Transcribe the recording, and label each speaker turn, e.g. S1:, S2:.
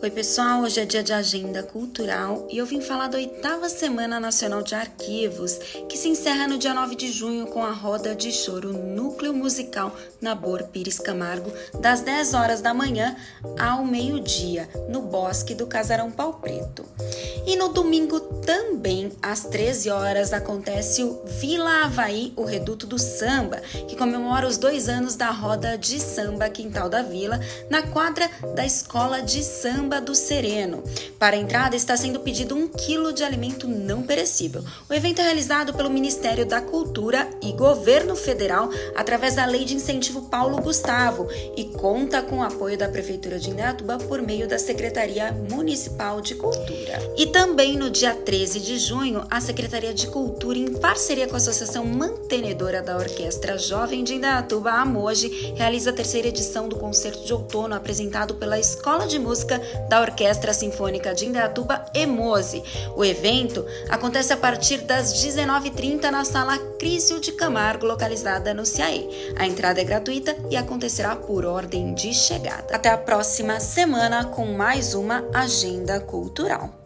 S1: Oi pessoal, hoje é dia de agenda cultural e eu vim falar da 8ª Semana Nacional de Arquivos, que se encerra no dia 9 de junho com a roda de choro Núcleo Musical Nabor Pires Camargo, das 10 horas da manhã ao meio-dia, no Bosque do Casarão Pau Preto. E no domingo também, às 13 horas, acontece o Vila Havaí, o Reduto do Samba, que comemora os 2 anos da roda de samba Quintal da Vila, na quadra da Escola de Samba do Sereno. Para a entrada está sendo pedido 1 quilo de alimento não perecível. O evento é realizado pelo Ministério da Cultura e Governo Federal através da Lei de Incentivo Paulo Gustavo e conta com o apoio da Prefeitura de Indaiatuba por meio da Secretaria Municipal de Cultura. E também no dia 13 de junho, a Secretaria de Cultura, em parceria com a Associação Mantenedora da Orquestra Jovem de Indaiatuba, a AMOGE, realiza a 3ª edição do Concerto de Outono apresentado pela Escola de Música da Orquestra Sinfônica de Indaiatuba, EMOSE. O evento acontece a partir das 19h30 na Sala Crício de Camargo, localizada no CIAE. A entrada é gratuita e acontecerá por ordem de chegada. Até a próxima semana com mais uma Agenda Cultural.